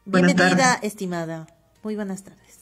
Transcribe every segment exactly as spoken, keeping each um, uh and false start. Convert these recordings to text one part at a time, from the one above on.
Buenas Bienvenida, tardes. estimada. Muy buenas tardes.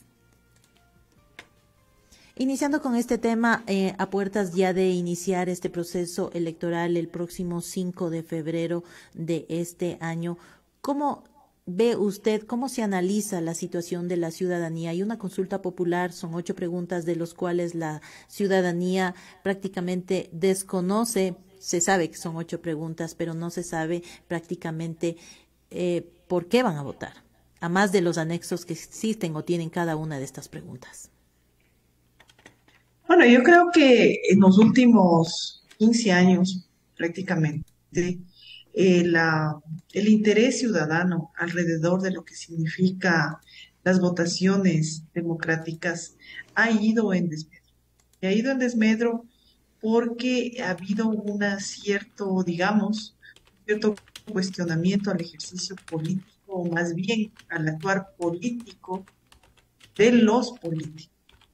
Iniciando con este tema, eh, a puertas ya de iniciar este proceso electoral el próximo cinco de febrero de este año, ¿cómo ve usted, cómo se analiza la situación de la ciudadanía? Hay una consulta popular, son ocho preguntas de los cuales la ciudadanía prácticamente desconoce. Se sabe que son ocho preguntas, pero no se sabe prácticamente eh, por qué van a votar, a más de los anexos que existen o tienen cada una de estas preguntas. Bueno, yo creo que en los últimos quince años, prácticamente, eh, la- el interés ciudadano alrededor de lo que significa las votaciones democráticas ha ido en desmedro. Y ha ido en desmedro porque ha habido una cierto, digamos, cierto cuestionamiento al ejercicio político, o más bien al actuar político de los políticos.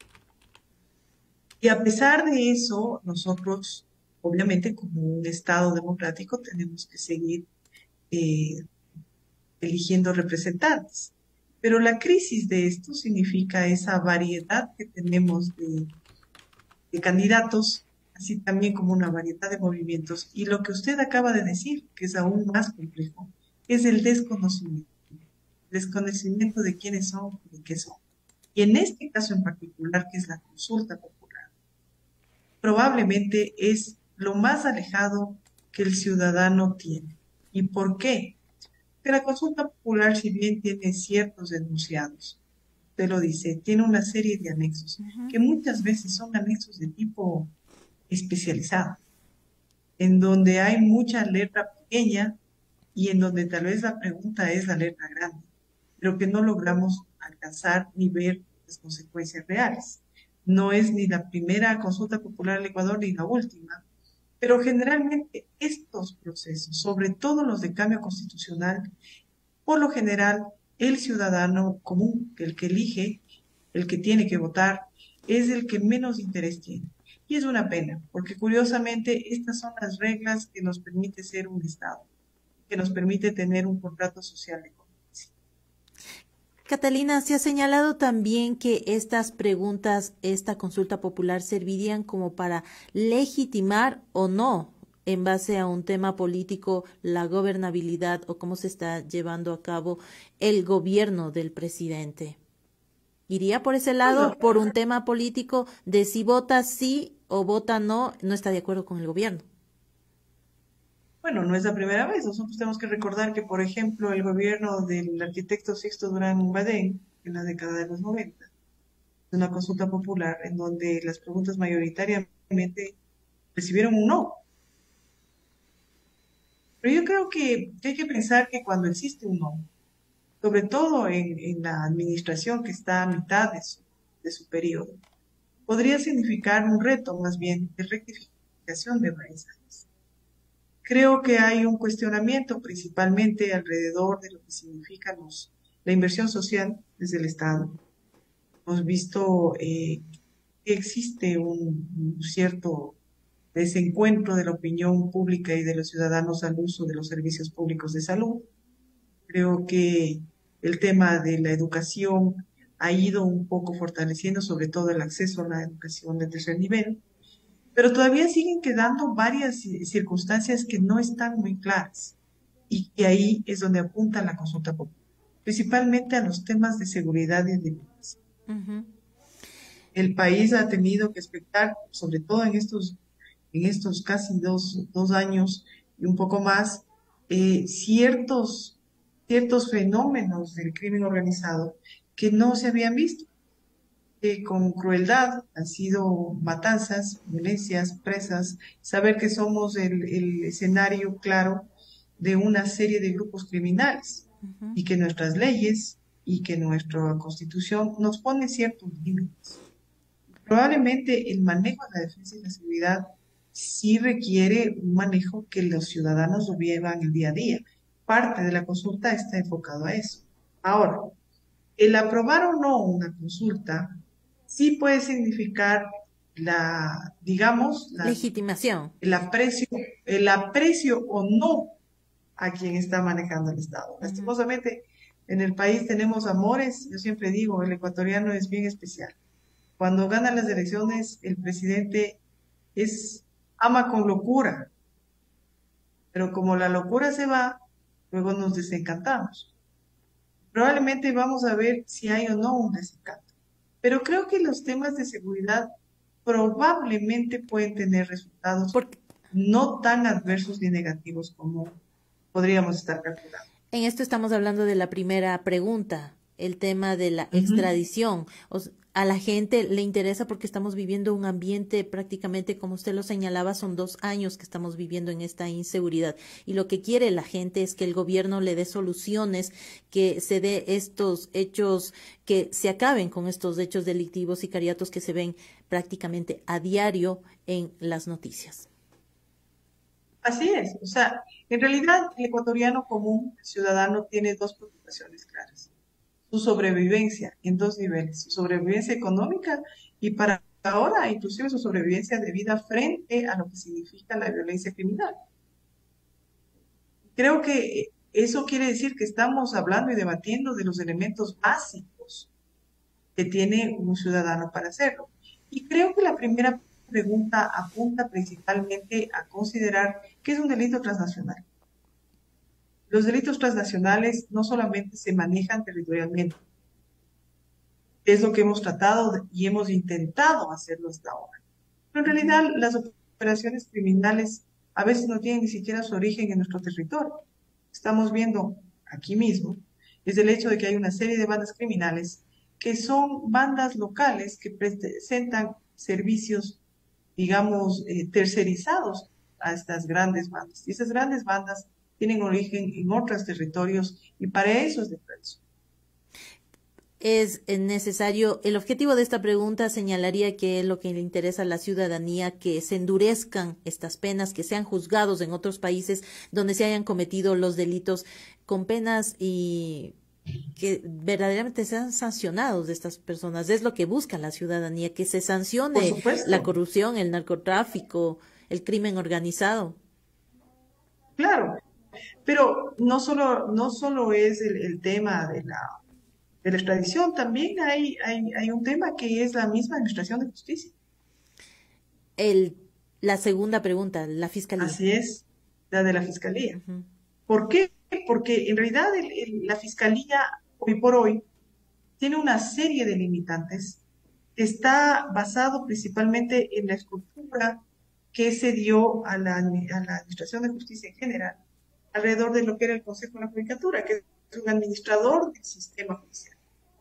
Y a pesar de eso, nosotros, obviamente, como un Estado democrático, tenemos que seguir eh, eligiendo representantes. Pero la crisis de esto significa esa variedad que tenemos de, de candidatos, así también como una variedad de movimientos. Y lo que usted acaba de decir, que es aún más complejo, es el desconocimiento. Desconocimiento de quiénes son y de qué son. Y en este caso en particular, que es la consulta popular, probablemente es lo más alejado que el ciudadano tiene. ¿Y por qué? Que la consulta popular, si bien tiene ciertos enunciados, usted lo dice, tiene una serie de anexos, Ujú. que muchas veces son anexos de tipo especializado, en donde hay mucha letra pequeña y en donde tal vez la pregunta es la letra grande, pero que no logramos alcanzar ni ver las consecuencias reales. No es ni la primera consulta popular del Ecuador ni la última, pero generalmente estos procesos, sobre todo los de cambio constitucional, por lo general el ciudadano común, el que elige, el que tiene que votar, es el que menos interés tiene. Y es una pena, porque curiosamente estas son las reglas que nos permite ser un Estado, que nos permite tener un contrato social de convivencia. Catalina, se ha señalado también que estas preguntas, esta consulta popular, servirían como para legitimar o no, en base a un tema político, la gobernabilidad o cómo se está llevando a cabo el gobierno del presidente. ¿Iría por ese Bueno, lado, por un tema político de si vota sí o vota no, no está de acuerdo con el gobierno? bueno, no es la primera vez. Nosotros tenemos que recordar que, por ejemplo, el gobierno del arquitecto Sixto Durán Badén, en la década de los noventa, una consulta popular en donde las preguntas mayoritariamente recibieron un no. Pero yo creo que, que hay que pensar que cuando existe un no, sobre todo en, en la administración que está a mitad de su, de su periodo, podría significar un reto más bien de rectificación de varias áreas. Creo que hay un cuestionamiento principalmente alrededor de lo que significa los, la inversión social desde el Estado. Hemos visto eh, que existe un, un cierto desencuentro de la opinión pública y de los ciudadanos al uso de los servicios públicos de salud. Creo que el tema de la educación ha ido un poco fortaleciendo, sobre todo el acceso a la educación de tercer nivel, pero todavía siguen quedando varias ci- circunstancias que no están muy claras y que ahí es donde apunta la consulta popular, principalmente a los temas de seguridad y alimentación. Ujú. El país ha tenido que expectar, sobre todo en estos, en estos casi dos, dos años y un poco más, eh, ciertos, ciertos fenómenos del crimen organizado que no se habían visto, que con crueldad han sido matanzas, violencias, presas, saber que somos el, el escenario claro de una serie de grupos criminales Ujú. y que nuestras leyes y que nuestra constitución nos pone ciertos límites. Probablemente el manejo de la defensa y la seguridad sí requiere un manejo que los ciudadanos lo vivan el día a día. Parte de la consulta está enfocado a eso. Ahora, el aprobar o no una consulta sí puede significar la, digamos, la, Legitimación. el aprecio, el aprecio o no a quien está manejando el Estado. Ujú. Lastimosamente, En el país tenemos amores, yo siempre digo, el ecuatoriano es bien especial. Cuando gana las elecciones, el presidente es, ama con locura, pero como la locura se va, luego nos desencantamos. Probablemente vamos a ver si hay o no un desencanto. Pero creo que los temas de seguridad probablemente pueden tener resultados Porque no tan adversos ni negativos como podríamos estar calculando. en esto estamos hablando de la primera pregunta, el tema de la Ujú. extradición. O s- a la gente le interesa porque estamos viviendo un ambiente prácticamente, como usted lo señalaba, son dos años que estamos viviendo en esta inseguridad. Y lo que quiere la gente es que el gobierno le dé soluciones, que se dé estos hechos, que se acaben con estos hechos delictivos y sicariatos que se ven prácticamente a diario en las noticias. Así es, o sea, en realidad el ecuatoriano común, el ciudadano, tiene dos preocupaciones claras. Su sobrevivencia en dos niveles, su sobrevivencia económica y para ahora inclusive su sobrevivencia de vida frente a lo que significa la violencia criminal. Creo que eso quiere decir que estamos hablando y debatiendo de los elementos básicos que tiene un ciudadano para hacerlo. Y creo que la primera pregunta apunta principalmente a considerar qué es un delito transnacional. Los delitos transnacionales no solamente se manejan territorialmente, es lo que hemos tratado y hemos intentado hacerlo hasta ahora. Pero en realidad las operaciones criminales a veces no tienen ni siquiera su origen en nuestro territorio. Estamos viendo aquí mismo, es el hecho de que hay una serie de bandas criminales que son bandas locales que presentan servicios, digamos, eh, tercerizados a estas grandes bandas. Y esas grandes bandas tienen origen en otros territorios y para eso es de preso. Es eh, necesario, el objetivo de esta pregunta señalaría que es lo que le interesa a la ciudadanía, que se endurezcan estas penas, que sean juzgados en otros países donde se hayan cometido los delitos con penas y que verdaderamente sean sancionados de estas personas. Es lo que busca la ciudadanía, que se Por sancione la supuesto, corrupción, el narcotráfico, el crimen organizado. claro, pero no solo, no solo es el, el tema de la, de la extradición, también hay, hay, hay un tema que es la misma administración de justicia. El, la segunda pregunta, la fiscalía. Así es, la de la fiscalía. Ujú. ¿Por qué? Porque en realidad el- el- la fiscalía hoy por hoy tiene una serie de limitantes. Está basado principalmente en la estructura que se dio a la, admi- a la Administración de Justicia en general, alrededor de lo que era el Consejo de la Judicatura, que es un administrador del sistema judicial.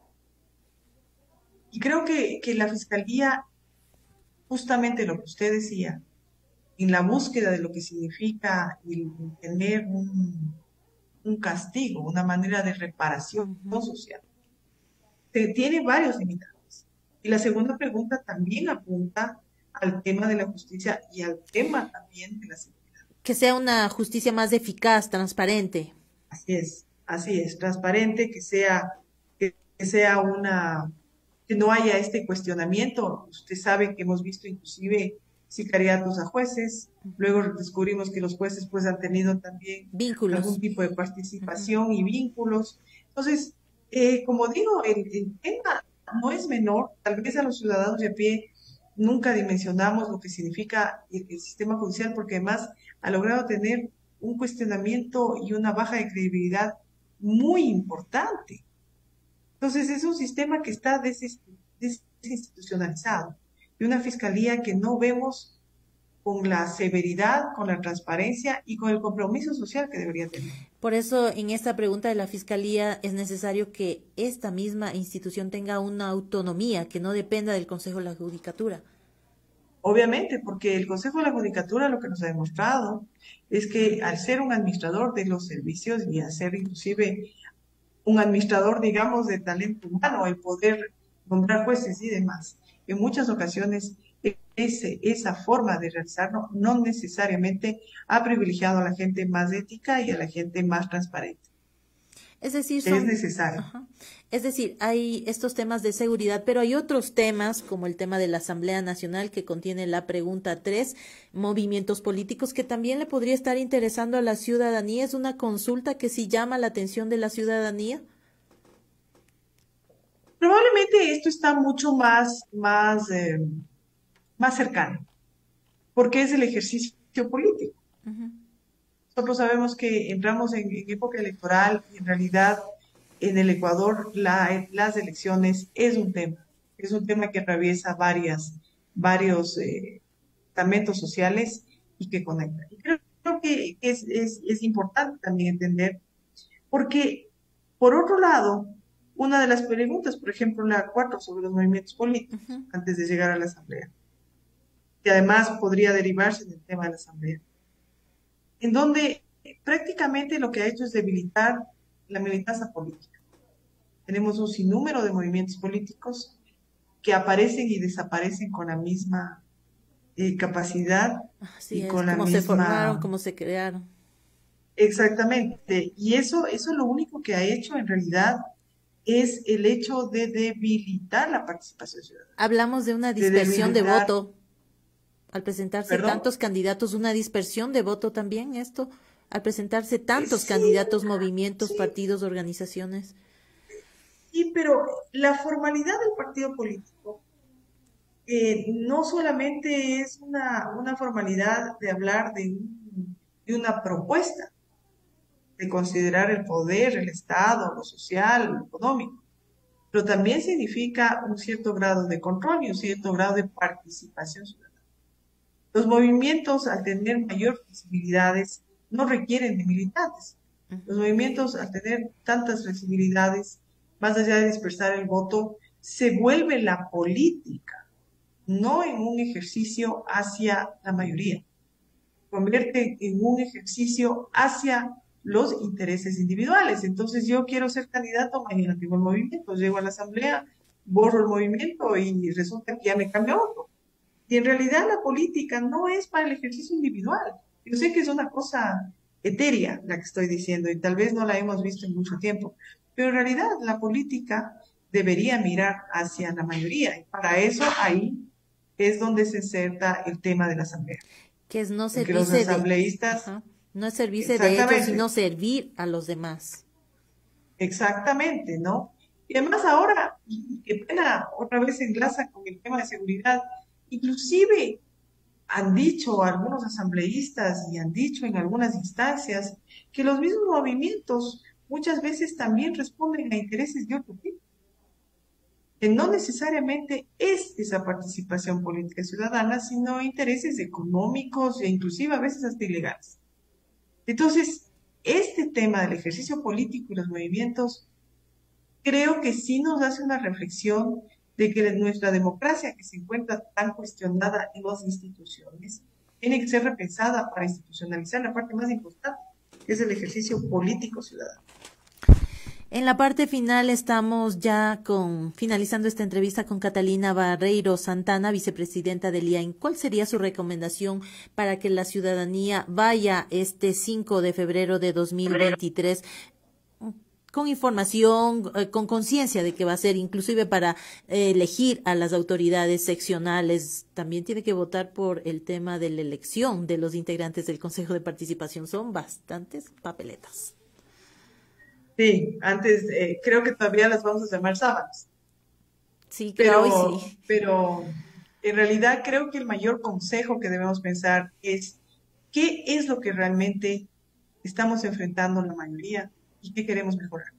Y creo que, que la Fiscalía, justamente lo que usted decía, en la búsqueda de lo que significa el tener un, un castigo, una manera de reparación Ujú. social, te- tiene varios limitantes. Y la segunda pregunta también apunta al tema de la justicia y al tema también de la seguridad. Que sea una justicia más eficaz, transparente. Así es, así es, transparente, que sea, que, que sea una, que no haya este cuestionamiento. Usted sabe que hemos visto inclusive sicariatos a jueces, luego descubrimos que los jueces pues han tenido también algún Vínculos. tipo de Ujú. participación y vínculos. Entonces, eh, como digo, el, el tema no es menor, tal vez a los ciudadanos de a pie nunca dimensionamos lo que significa el, el sistema judicial porque además ha logrado tener un cuestionamiento y una baja de credibilidad muy importante. Entonces es un sistema que está desinstitucionalizado y una fiscalía que no vemos con la severidad, con la transparencia y con el compromiso social que debería tener. Por eso, en esta pregunta de la Fiscalía es necesario que esta misma institución tenga una autonomía, que no dependa del Consejo de la Judicatura. Obviamente, porque el Consejo de la Judicatura lo que nos ha demostrado es que al ser un administrador de los servicios y al ser inclusive un administrador, digamos, de talento humano, el poder nombrar jueces y demás. En muchas ocasiones, ese, esa forma de realizarlo no necesariamente ha privilegiado a la gente más ética y a la gente más transparente. Es decir, Es son, necesario. ajá. Es decir, hay estos temas de seguridad, pero hay otros temas, como el tema de la Asamblea Nacional, que contiene la pregunta tres, movimientos políticos, que también le podría estar interesando a la ciudadanía. Es una consulta que sí llama la atención de la ciudadanía. realmente esto está mucho más, más, eh, más cercano, porque es el ejercicio político. Ujú. Nosotros sabemos que entramos en, en época electoral y en realidad en el Ecuador la- las elecciones es un tema, es un tema que atraviesa varias, varios eh, estamentos sociales y que conecta. Y creo, creo que es, es, es importante también entender, porque por otro lado, una de las preguntas, por ejemplo, la cuatro sobre los movimientos políticos, Ujú. antes de llegar a la Asamblea, que además podría derivarse del tema de la Asamblea, en donde prácticamente lo que ha hecho es debilitar la militancia política. Tenemos un sinnúmero de movimientos políticos que aparecen y desaparecen con la misma eh, capacidad Así y es, con la cómo se formaron, misma... cómo se crearon. Exactamente. Y eso, eso lo único que ha hecho en realidad es el hecho de debilitar la participación ciudadana, Hablamos de una de dispersión de debilitar, voto al presentarse perdón. tantos candidatos, una dispersión de voto también esto, al presentarse Eh, tantos sí, candidatos, movimientos, sí, partidos, organizaciones. sí, pero la formalidad del partido político eh, no solamente es una, una formalidad de hablar de, un- de una propuesta, de considerar el poder, el Estado, lo social, lo económico, pero también significa un cierto grado de control y un cierto grado de participación ciudadana. Los movimientos, al tener mayor flexibilidades, no requieren de militantes. Los Ujú. movimientos, al tener tantas flexibilidades, más allá de dispersar el voto, se vuelve la política, no en un ejercicio hacia la mayoría, convierte en un ejercicio hacia los intereses individuales. Entonces yo quiero ser candidato, mañana tengo el movimiento, llego a la asamblea, borro el movimiento y resulta que ya me cambia otro. Y en realidad la política no es para el ejercicio individual. Yo sé que es una cosa etérea la que estoy diciendo y tal vez no la hemos visto en mucho tiempo, pero en realidad la política debería mirar hacia la mayoría y para eso ahí es donde se inserta el tema de la asamblea. Que es no Porque los servirse de, asambleístas, ajá, no es servirse de ellos, sino exactamente, servir a los demás. exactamente, ¿no? Y además ahora, y qué pena, otra vez se enlaza con el tema de seguridad, inclusive han dicho algunos asambleístas y han dicho en algunas instancias que los mismos movimientos muchas veces también responden a intereses de otro tipo, que no necesariamente es esa participación política ciudadana, sino intereses económicos e inclusive a veces hasta ilegales. Entonces, este tema del ejercicio político y los movimientos creo que sí nos hace una reflexión de que nuestra democracia, que se encuentra tan cuestionada en las instituciones, tiene que ser repensada para institucionalizar la parte más importante, que es el ejercicio político ciudadano. En la parte final estamos ya con finalizando esta entrevista con Catalina Barreiro Santana, vicepresidenta del I A E N. ¿Cuál sería su recomendación para que la ciudadanía vaya este cinco de febrero de dos mil veintitrés con información, eh, con conciencia de que va a ser, inclusive para eh, elegir a las autoridades seccionales? También tiene que votar por el tema de la elección de los integrantes del Consejo de Participación. Son bastantes papeletas. Sí, antes eh, creo que todavía las vamos a llamar sábanas, Sí, creo hoy pero, sí. pero en realidad creo que el mayor consejo que debemos pensar es qué es lo que realmente estamos enfrentando la mayoría y qué queremos mejorar.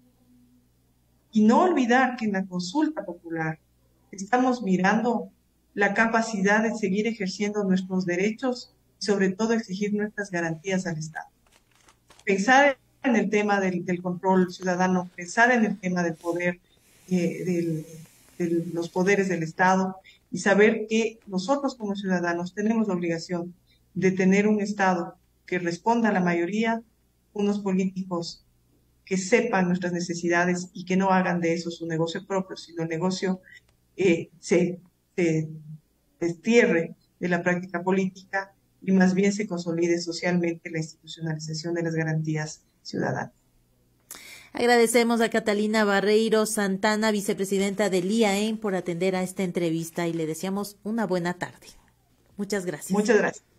Y no olvidar que en la consulta popular estamos mirando la capacidad de seguir ejerciendo nuestros derechos y sobre todo exigir nuestras garantías al Estado. Pensar en el tema del, del control ciudadano, pensar en el tema del poder, eh, del, de los poderes del Estado y saber que nosotros como ciudadanos tenemos la obligación de tener un Estado que responda a la mayoría, unos políticos que sepan nuestras necesidades y que no hagan de eso su negocio propio, sino el negocio eh, se, se destierre de la práctica política y más bien se consolide socialmente la institucionalización de las garantías ciudadanas. Agradecemos a Catalina Barreiro Santana, vicepresidenta del I A E N, por atender a esta entrevista y le deseamos una buena tarde. Muchas gracias. Muchas gracias.